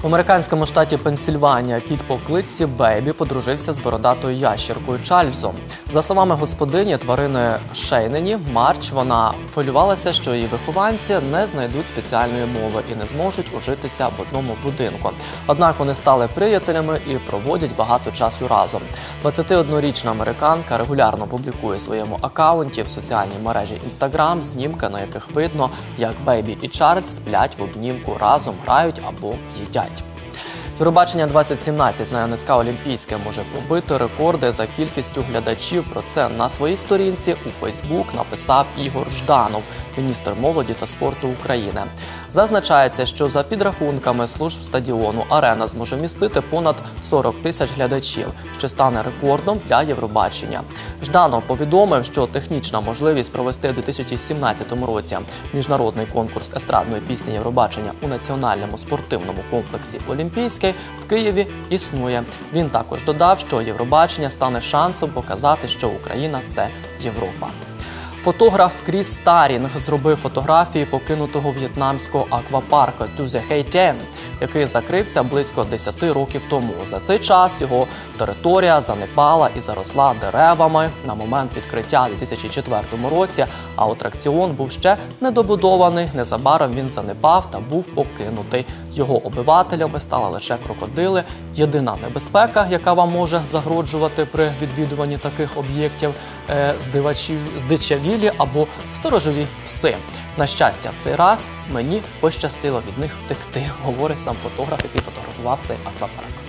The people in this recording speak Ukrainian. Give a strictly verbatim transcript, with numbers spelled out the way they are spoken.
В американському штаті Пенсільванія кіт по кличці Бейбі подружився з бородатою ящіркою Чарльзом. За словами господині тварини Шейнені Марч, вона хвилювалася, що її вихованці не знайдуть спеціальної мови і не зможуть ужитися в одному будинку. Однак вони стали приятелями і проводять багато часу разом. двадцятиоднорічна американка регулярно публікує в своєму акаунті в соціальній мережі Instagram знімки, на яких видно, як Бейбі і Чарльз сплять в обнімку, разом грають або їдять. Євробачення двадцять сімнадцять на ен ес ка Олімпійське може побити рекорди за кількістю глядачів. Про це на своїй сторінці у Фейсбук написав Ігор Жданов, міністр молоді та спорту України. Зазначається, що за підрахунками служб стадіону «Арена» зможе вмістити понад сорок тисяч глядачів, що стане рекордом для Євробачення. Жданов повідомив, що технічна можливість провести у дві тисячі сімнадцятому році міжнародний конкурс естрадної пісні Євробачення у національному спортивному комплексі «Олімпійський» в Києві існує. Він також додав, що Євробачення стане шансом показати, що Україна – це Європа. Фотограф Кріс Старінг зробив фотографії покинутого в'єтнамського аквапарку Тузе Хей Тен, який закрився близько десяти років тому. За цей час його територія занепала і заросла деревами на момент відкриття у дві тисячі четвертому році, а атракціон був ще недобудований. Незабаром він занепав та був покинутий. Його обивателями стали лише крокодили. Єдина небезпека, яка вам може загрожувати при відвідуванні таких об'єктів е, здичавілі або сторожові пси. На щастя, в цей раз мені пощастило від них втекти, говорить сам фотограф, який фотографував цей аквапарк.